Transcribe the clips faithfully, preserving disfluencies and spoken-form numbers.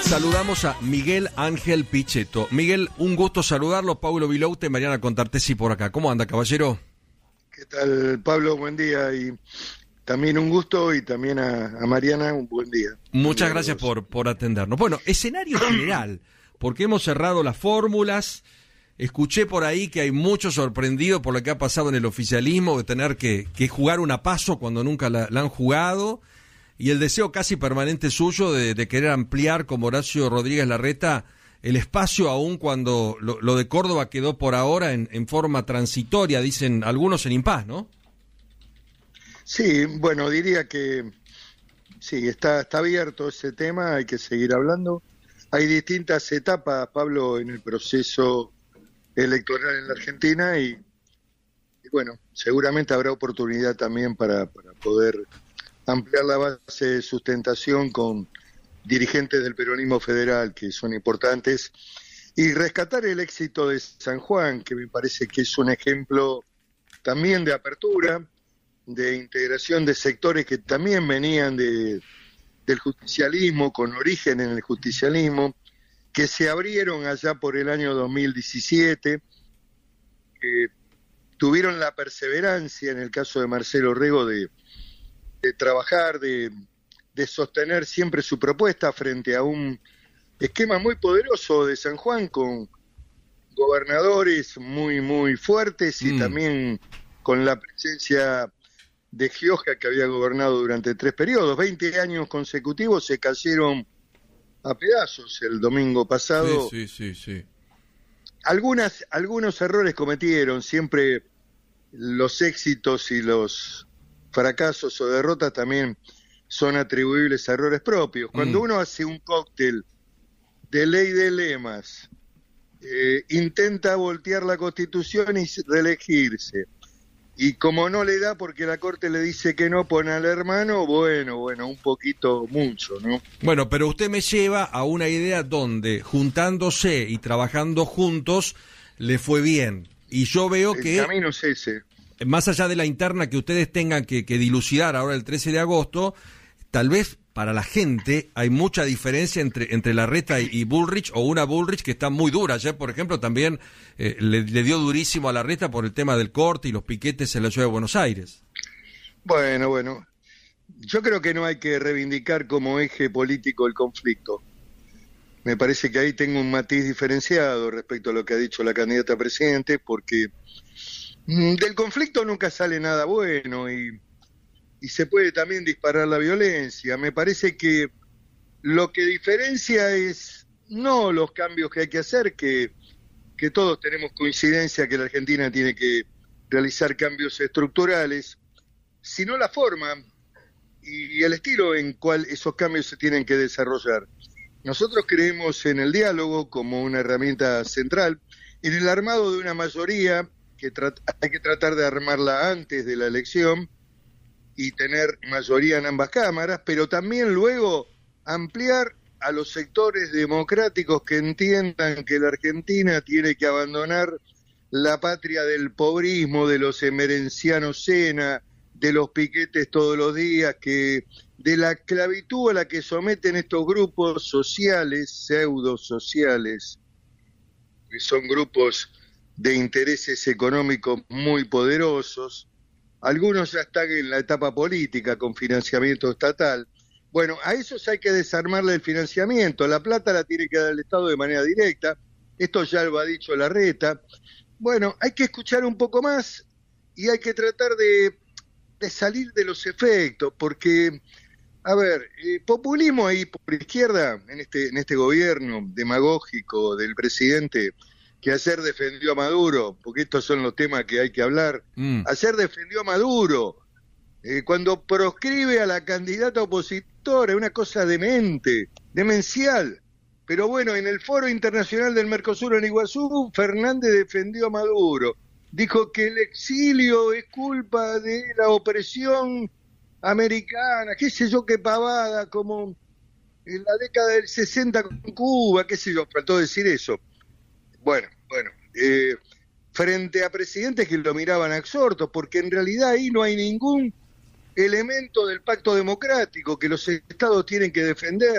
Saludamos a Miguel Ángel Pichetto. Miguel, un gusto saludarlo. Paulo Viloute, Mariana Contartesi por acá. ¿Cómo anda, caballero? ¿Qué tal, Pablo? Buen día. Y también un gusto, y también a, a Mariana un buen día. Muchas día gracias por, por atendernos. Bueno, escenario general, porque hemos cerrado las fórmulas. Escuché por ahí que hay muchos sorprendidos por lo que ha pasado en el oficialismo, de tener que, que jugar una paso cuando nunca la, la han jugado, y el deseo casi permanente suyo de, de querer ampliar, como Horacio Rodríguez Larreta, el espacio, aún cuando lo, lo de Córdoba quedó por ahora en, en forma transitoria, dicen algunos, en impas, ¿no? Sí, bueno, diría que sí, está, está abierto ese tema, hay que seguir hablando. Hay distintas etapas, Pablo, en el proceso electoral en la Argentina, y, y bueno, seguramente habrá oportunidad también para, para poder ampliar la base de sustentación con dirigentes del peronismo federal que son importantes, y rescatar el éxito de San Juan, que me parece que es un ejemplo también de apertura, de integración de sectores que también venían de, del justicialismo, con origen en el justicialismo, que se abrieron allá por el año dos mil diecisiete, que tuvieron la perseverancia, en el caso de Marcelo Rego, de, de trabajar, de, de sostener siempre su propuesta frente a un esquema muy poderoso de San Juan, con gobernadores muy, muy fuertes, y mm. también con la presencia de Gioja, que había gobernado durante tres periodos. veinte años consecutivos se cayeron a pedazos el domingo pasado. Sí, sí, sí, sí. Algunas, algunos errores cometieron, siempre los éxitos y los fracasos o derrotas también son atribuibles a errores propios. Cuando mm. uno hace un cóctel de ley de lemas, eh, intenta voltear la Constitución y reelegirse, y como no le da porque la Corte le dice que no, pone al hermano, bueno, bueno, un poquito mucho, ¿no? Bueno, pero usted me lleva a una idea donde, juntándose y trabajando juntos, le fue bien. Y yo veo el que... El camino es ese. Más allá de la interna que ustedes tengan que, que dilucidar ahora el trece de agosto, tal vez para la gente hay mucha diferencia entre, entre Larreta y, y Bullrich, o una Bullrich que está muy dura. Ayer, por ejemplo, también eh, le, le dio durísimo a Larreta por el tema del corte y los piquetes en la ciudad de Buenos Aires. Bueno, bueno, yo creo que no hay que reivindicar como eje político el conflicto. Me parece que ahí tengo un matiz diferenciado respecto a lo que ha dicho la candidata a presidente, porque mmm, del conflicto nunca sale nada bueno, y y se puede también disparar la violencia. Me parece que lo que diferencia es no los cambios que hay que hacer, que, que todos tenemos coincidencia que la Argentina tiene que realizar cambios estructurales, sino la forma y el estilo en cual esos cambios se tienen que desarrollar. Nosotros creemos en el diálogo como una herramienta central, en el armado de una mayoría, que hay que tratar de armarla antes de la elección, y tener mayoría en ambas cámaras, pero también luego ampliar a los sectores democráticos que entiendan que la Argentina tiene que abandonar la patria del pobrismo, de los emerencianos cena, de los piquetes todos los días, que de la esclavitud a la que someten estos grupos sociales, pseudo sociales, que son grupos de intereses económicos muy poderosos. Algunos ya están en la etapa política con financiamiento estatal. Bueno, a esos hay que desarmarle el financiamiento. La plata la tiene que dar el Estado de manera directa. Esto ya lo ha dicho Larreta. Bueno, hay que escuchar un poco más y hay que tratar de, de salir de los efectos, porque, a ver, eh, populismo ahí por izquierda, en este, en este gobierno demagógico del presidente, que ayer defendió a Maduro, porque estos son los temas que hay que hablar. Mm. Ayer defendió a Maduro, eh, cuando proscribe a la candidata opositora, una cosa demente, demencial. Pero bueno, en el Foro Internacional del Mercosur en Iguazú, Fernández defendió a Maduro. Dijo que el exilio es culpa de la opresión americana, qué sé yo, qué pavada, como en la década del sesenta con Cuba, qué sé yo, faltó decir eso. Bueno, bueno, eh, frente a presidentes que lo miraban absortos, porque en realidad ahí no hay ningún elemento del pacto democrático que los estados tienen que defender.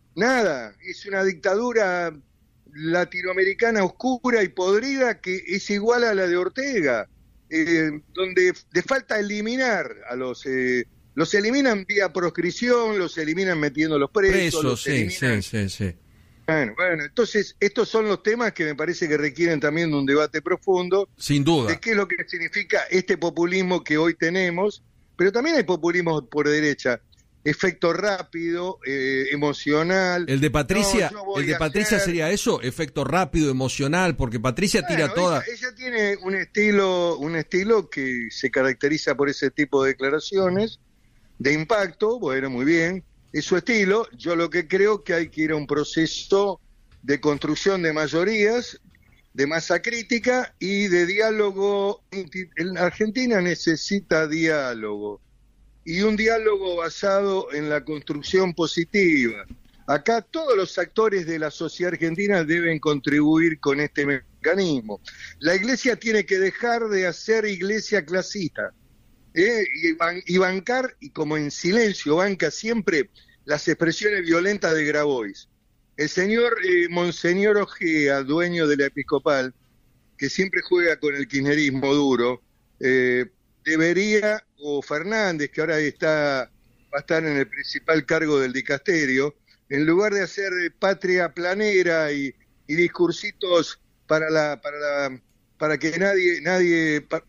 nada, es una dictadura latinoamericana oscura y podrida que es igual a la de Ortega, eh, donde le falta eliminar a los... Eh, los eliminan vía proscripción, los eliminan metiendo los presos. Presos, los sí, eliminan... sí, sí, sí. Bueno, bueno, entonces estos son los temas que me parece que requieren también de un debate profundo. Sin duda. De qué es lo que significa este populismo que hoy tenemos, pero también hay populismo por derecha. Efecto rápido, eh, emocional. El de Patricia, no, el de Patricia hacer... sería eso, efecto rápido, emocional, porque Patricia bueno, tira toda. Ella, ella tiene un estilo, un estilo que se caracteriza por ese tipo de declaraciones, de impacto, bueno, muy bien, es su estilo. Yo lo que creo que hay que ir a un proceso de construcción de mayorías, de masa crítica y de diálogo. La Argentina necesita diálogo. Y un diálogo basado en la construcción positiva. Acá todos los actores de la sociedad argentina deben contribuir con este mecanismo. La iglesia tiene que dejar de hacer iglesia clasista, ¿eh? y, ban y bancar, y como en silencio banca siempre las expresiones violentas de Grabois. El señor eh, Monseñor Ojea, dueño de la Episcopal, que siempre juega con el kirchnerismo duro, eh, debería, o Fernández, que ahora está, va a estar en el principal cargo del dicasterio, en lugar de hacer patria planera y, y discursitos para la, para la, para que nadie, nadie, pa,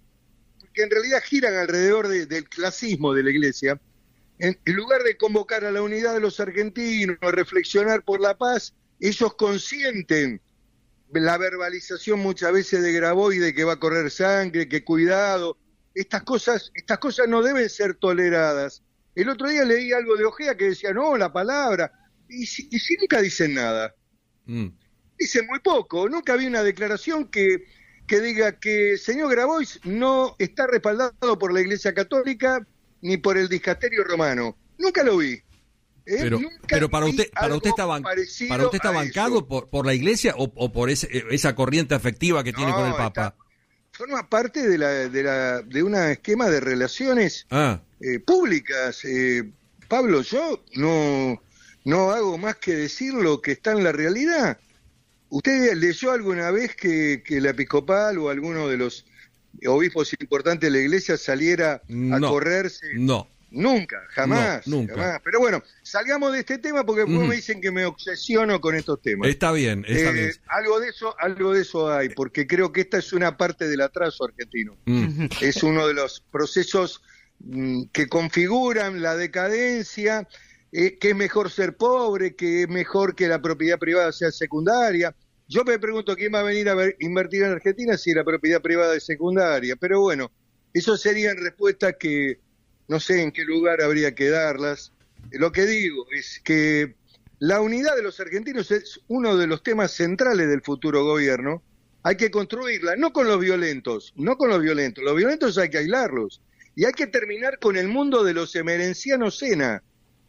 que en realidad giran alrededor de, del clasismo de la Iglesia, en, en lugar de convocar a la unidad de los argentinos, a reflexionar por la paz, ellos consienten la verbalización muchas veces de Grabois de que va a correr sangre, que cuidado. Estas cosas, estas cosas no deben ser toleradas. El otro día leí algo de Ojea que decía, no, la palabra, y si, y si nunca dicen nada. Mm. Dicen muy poco, nunca vi una declaración que, que diga que el señor Grabois no está respaldado por la Iglesia Católica ni por el Dicasterio Romano. Nunca lo vi. ¿Eh? Pero, pero para usted, para usted está, ban para usted está bancado por, por la Iglesia o, o por ese, esa corriente afectiva que no, tiene con el Papa. Está, forma parte de la de la de un esquema de relaciones ah. eh, públicas. Eh, Pablo, yo no no hago más que decir lo que está en la realidad. ¿Usted leyó alguna vez que, que la Episcopal o alguno de los obispos importantes de la Iglesia saliera a no, correrse? No. Nunca, jamás, no, nunca. jamás. Pero bueno, salgamos de este tema porque después mm. me dicen que me obsesiono con estos temas. Está bien, está eh, bien. Algo de eso, algo de eso hay, porque creo que esta es una parte del atraso argentino. Mm. Es uno de los procesos mm, que configuran la decadencia, eh, que es mejor ser pobre, que es mejor que la propiedad privada sea secundaria. Yo me pregunto quién va a venir a ver, invertir en Argentina si la propiedad privada es secundaria. Pero bueno, eso serían respuestas que no sé en qué lugar habría que darlas. Lo que digo es que la unidad de los argentinos es uno de los temas centrales del futuro gobierno. Hay que construirla, no con los violentos, no con los violentos. Los violentos hay que aislarlos. Y hay que terminar con el mundo de los emerencianos Sena.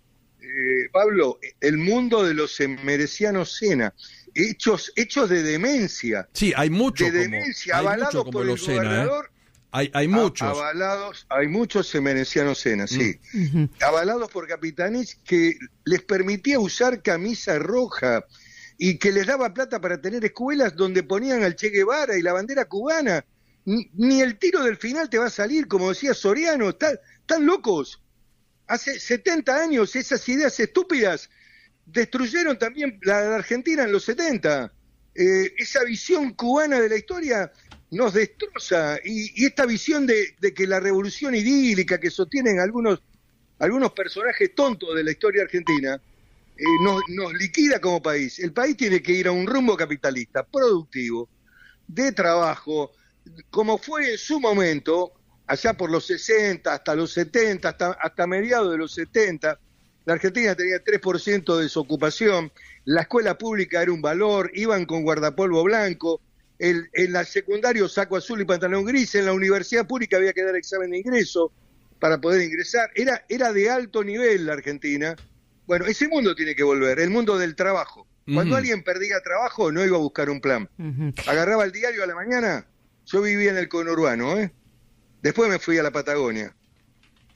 Eh, Pablo, el mundo de los emerencianos Sena. Hechos, hechos de demencia. Sí, hay mucho de como, demencia, hay avalados mucho como por el Sena, gobernador. ¿eh? Hay, hay muchos. Avalados, hay muchos emerencianos Sena, sí. Uh-huh. Avalados por Capitanich que les permitía usar camisa roja y que les daba plata para tener escuelas donde ponían al Che Guevara y la bandera cubana. Ni, ni el tiro del final te va a salir, como decía Soriano. Están, están locos. Hace setenta años esas ideas estúpidas destruyeron también la, la Argentina en los setenta. Eh, esa visión cubana de la historia nos destroza, y, y esta visión de, de que la revolución idílica que sostienen algunos algunos personajes tontos de la historia argentina eh, nos, nos liquida como país. El país tiene que ir a un rumbo capitalista, productivo, de trabajo, como fue en su momento, allá por los sesenta, hasta los setenta, hasta, hasta mediados de los setenta, la Argentina tenía tres por ciento de desocupación, la escuela pública era un valor, iban con guardapolvo blanco, El, en la secundario saco azul y pantalón gris, en la universidad pública había que dar examen de ingreso para poder ingresar, era, era de alto nivel la Argentina. Bueno, ese mundo tiene que volver, el mundo del trabajo. Cuando uh-huh. alguien perdía trabajo no iba a buscar un plan, uh-huh. agarraba el diario a la mañana. Yo vivía en el conurbano, ¿eh? Después me fui a la Patagonia.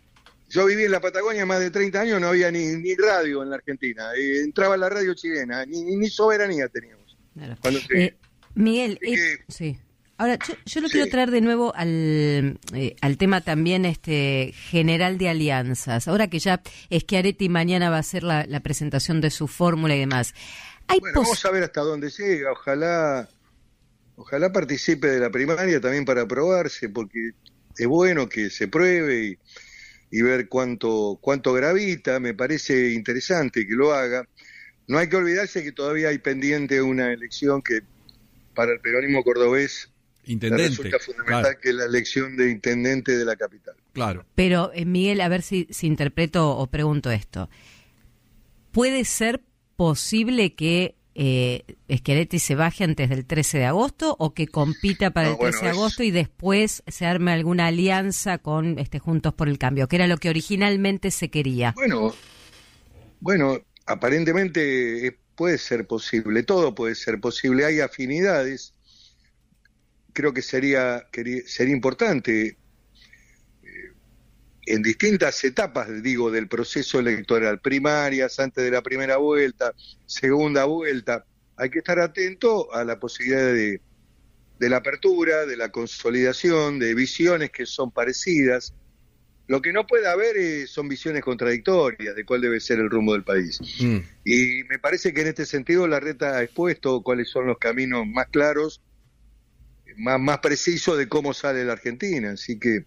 Yo viví en la Patagonia más de treinta años, no había ni, ni radio en la Argentina. Eh, entraba la radio chilena, ni, ni, ni soberanía teníamos. Claro. Cuando Eh, Miguel, eh, que, sí. Ahora, yo, yo lo sí. quiero traer de nuevo al, eh, al tema también este general de alianzas. Ahora que ya Schiaretti mañana va a hacer la, la presentación de su fórmula y demás. Hay bueno, vamos a ver hasta dónde llega. Ojalá, ojalá participe de la primaria también para aprobarse, porque es bueno que se pruebe y, y ver cuánto, cuánto gravita. Me parece interesante que lo haga. No hay que olvidarse que todavía hay pendiente una elección que para el peronismo cordobés Intendente, resulta fundamental, claro. que es la elección de intendente de la capital. Claro. Pero, eh, Miguel, a ver si, si interpreto o pregunto esto. ¿Puede ser posible que eh, Schiaretti se baje antes del trece de agosto o que compita para No, el trece bueno, de agosto es... y después se arme alguna alianza con este Juntos por el Cambio, que era lo que originalmente se quería? Bueno, bueno, aparentemente eh, puede ser posible, todo puede ser posible, hay afinidades. Creo que sería, quería, sería importante eh, en distintas etapas, digo, del proceso electoral, primarias, antes de la primera vuelta, segunda vuelta, hay que estar atento a la posibilidad de, de la apertura, de la consolidación, de visiones que son parecidas. Lo que no puede haber eh, son visiones contradictorias de cuál debe ser el rumbo del país. Mm. Y me parece que en este sentido Larreta ha expuesto cuáles son los caminos más claros, Más, más preciso de cómo sale la Argentina. Así que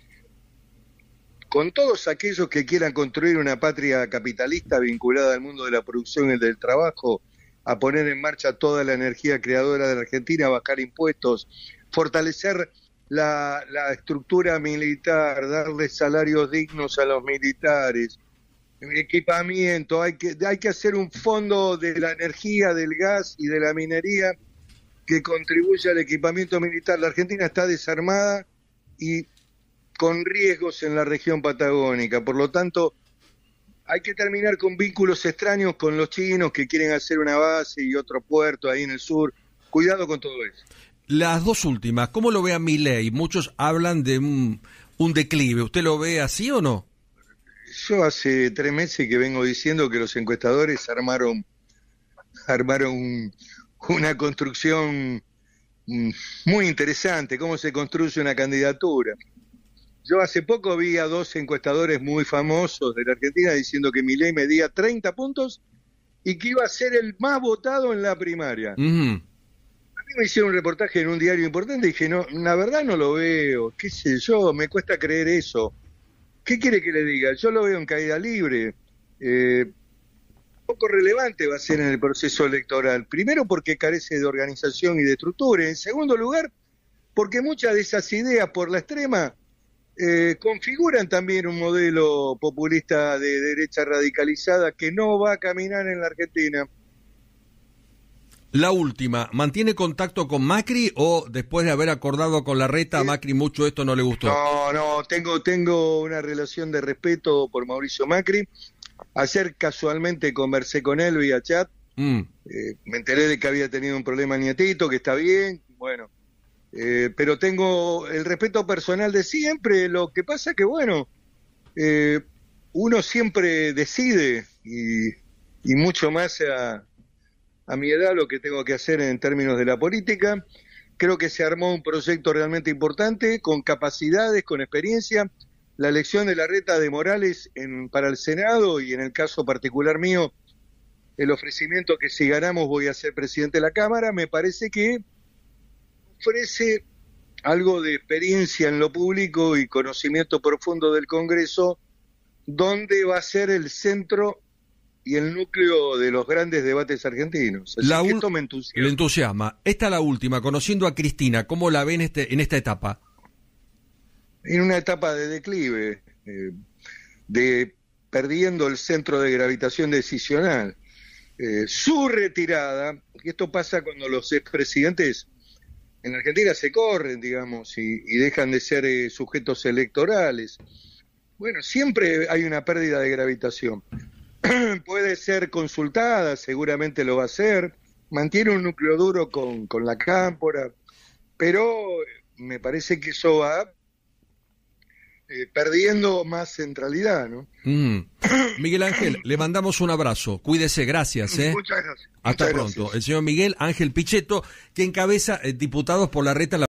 con todos aquellos que quieran construir una patria capitalista vinculada al mundo de la producción y del trabajo, a poner en marcha toda la energía creadora de la Argentina, a bajar impuestos, fortalecer la, la estructura militar, darle salarios dignos a los militares, equipamiento, hay que, hay que hacer un fondo de la energía, del gas y de la minería que contribuye al equipamiento militar. La Argentina está desarmada y con riesgos en la región patagónica, por lo tanto hay que terminar con vínculos extraños con los chinos que quieren hacer una base y otro puerto ahí en el sur. Cuidado con todo eso. Las dos últimas, ¿cómo lo ve a Milei? Muchos hablan de un, un declive, ¿usted lo ve así o no? Yo hace tres meses que vengo diciendo que los encuestadores armaron armaron un una construcción muy interesante, cómo se construye una candidatura. Yo hace poco vi a dos encuestadores muy famosos de la Argentina diciendo que Milei medía treinta puntos y que iba a ser el más votado en la primaria. Uh-huh. A mí me hicieron un reportaje en un diario importante y dije, no, la verdad no lo veo, qué sé yo, me cuesta creer eso. ¿Qué quiere que le diga? Yo lo veo en caída libre. Eh, poco relevante va a ser en el proceso electoral. Primero porque carece de organización y de estructura. En segundo lugar, porque muchas de esas ideas por la extrema eh, configuran también un modelo populista de derecha radicalizada que no va a caminar en la Argentina. La última, ¿mantiene contacto con Macri o después de haber acordado con Larreta a Macri mucho esto no le gustó? No, no, tengo, tengo una relación de respeto por Mauricio Macri. Ayer casualmente conversé con él vía chat, mm. eh, me enteré de que había tenido un problema nietito, que está bien, bueno, eh, pero tengo el respeto personal de siempre. Lo que pasa que, bueno, eh, uno siempre decide y, y mucho más a, a mi edad lo que tengo que hacer en términos de la política. Creo que se armó un proyecto realmente importante, con capacidades, con experiencia. La elección de Larreta de Morales en, para el Senado y en el caso particular mío, el ofrecimiento que si ganamos voy a ser presidente de la Cámara, me parece que ofrece algo de experiencia en lo público y conocimiento profundo del Congreso, donde va a ser el centro y el núcleo de los grandes debates argentinos. Así la que esto me entusiasma. Le entusiasma. Esta es la última, conociendo a Cristina, ¿cómo la ven este, en esta etapa? En una etapa de declive, eh, de perdiendo el centro de gravitación decisional. Eh, su retirada, y esto pasa cuando los expresidentes en Argentina se corren, digamos, y, y dejan de ser eh, sujetos electorales. Bueno, siempre hay una pérdida de gravitación. Puede ser consultada, seguramente lo va a hacer, mantiene un núcleo duro con, con la Cámpora, pero me parece que eso va eh, perdiendo más centralidad, ¿no? Mm. Miguel Ángel, le mandamos un abrazo. Cuídese, gracias. ¿eh? Muchas gracias. Hasta Muchas pronto. gracias. El señor Miguel Ángel Pichetto, que encabeza eh, Diputados por la Reta.